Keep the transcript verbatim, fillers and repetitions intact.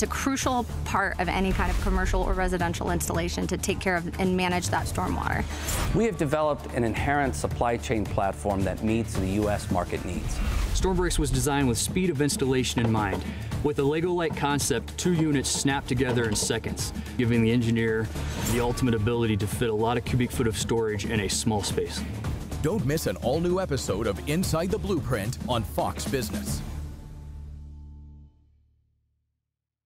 It's a crucial part of any kind of commercial or residential installation to take care of and manage that stormwater. We have developed an inherent supply chain platform that meets the U S market needs. StormBrixx was designed with speed of installation in mind. With a Lego-like concept, two units snap together in seconds, giving the engineer the ultimate ability to fit a lot of cubic foot of storage in a small space. Don't miss an all-new episode of Inside the Blueprint on Fox Business.